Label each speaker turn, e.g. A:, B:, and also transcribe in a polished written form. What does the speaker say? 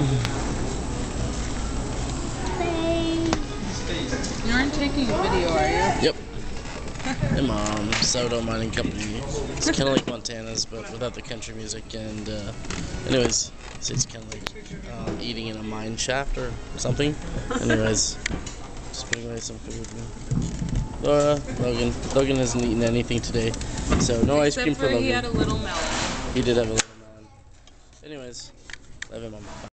A: You aren't taking a video, are you?
B: Yep. Hey Mom, Sourdough Mining Company. It's kind of like Montana's, but without the country music. And anyways, it's kind of like eating in a mine shaft or something. Anyways, just putting away some food. Laura, Logan hasn't eaten anything today, so no ice cream for Logan.
A: He had a little melon.
B: He did have a little melon. Anyways, love him, Mom.